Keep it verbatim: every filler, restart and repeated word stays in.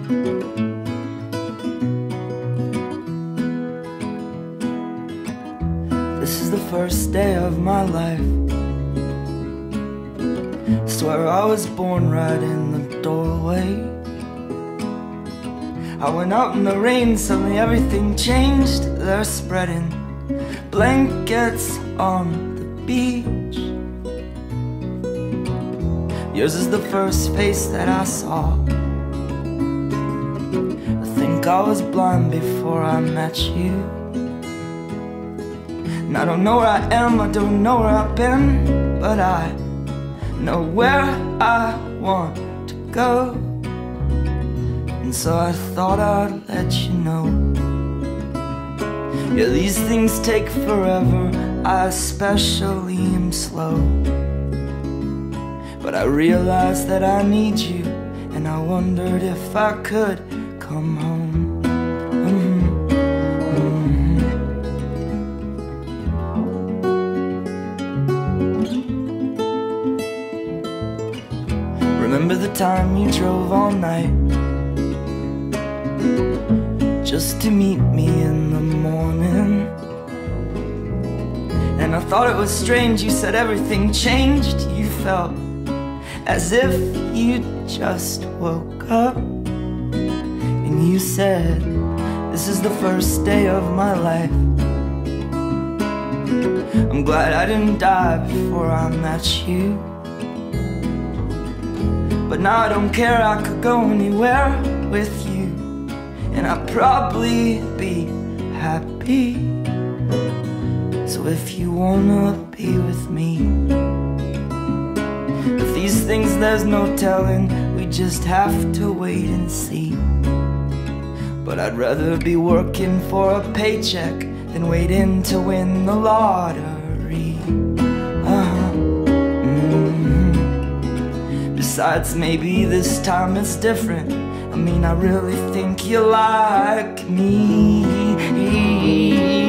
This is the first day of my life. I swear I was born right in the doorway. I went out in the rain, suddenly everything changed. They're spreading blankets on the beach. Yours is the first face that I saw. I think I was blind before I met you. And I don't know where I am, I don't know where I've been, but I know where I want to go. And so I thought I'd let you know. Yeah, these things take forever, I especially am slow. But I realized that I need you, and I wondered if I could come home. Mm-hmm. Mm-hmm. Remember the time you drove all night just to meet me in the morning? And I thought it was strange, you said everything changed. You felt as if you just woke up. And you said, this is the first day of my life. I'm glad I didn't die before I met you. But now I don't care, I could go anywhere with you, and I'd probably be happy. So if you wanna be with me, if these things there's no telling, we just have to wait and see. But I'd rather be working for a paycheck than waiting to win the lottery. uh-huh. Mm-hmm. Besides, maybe this time it's different. I mean, I really think you like me.